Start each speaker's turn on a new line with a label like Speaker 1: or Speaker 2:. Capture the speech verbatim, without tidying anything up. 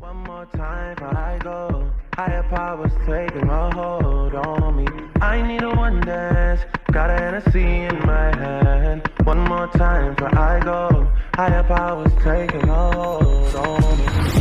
Speaker 1: One more time before I go. Higher powers taking a hold on me. I need a one dance, got a Hennessy in my hand. One more time before I go. Higher powers taking a hold on me.